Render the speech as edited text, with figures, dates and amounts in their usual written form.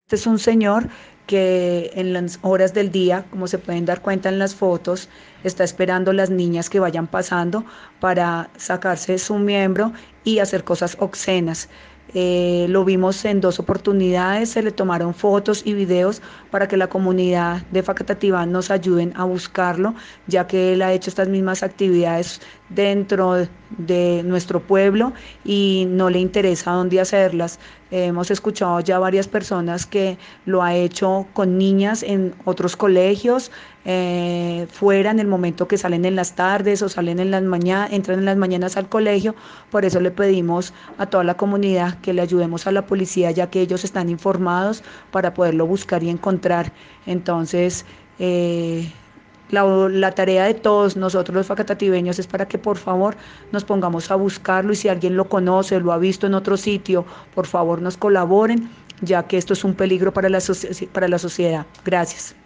Este es un señor que en las horas del día, como se pueden dar cuenta en las fotos, está esperando las niñas que vayan pasando para sacarse su miembro y hacer cosas obscenas. Lo vimos en dos oportunidades, se le tomaron fotos y videos para que la comunidad de Facatativá nos ayuden a buscarlo, ya que él ha hecho estas mismas actividades dentro de nuestro pueblo y no le interesa dónde hacerlas. Hemos escuchado ya varias personas que lo ha hecho con niñas en otros colegios, fuera en el momento que salen en las tardes o salen en las mañanas, entran en las mañanas al colegio. Por eso le pedimos a toda la comunidad que le ayudemos a la policía, ya que ellos están informados para poderlo buscar y encontrar. Entonces, la tarea de todos nosotros los facatativeños es para que por favor nos pongamos a buscarlo, y si alguien lo conoce, lo ha visto en otro sitio, por favor nos colaboren, ya que esto es un peligro para la sociedad. Gracias.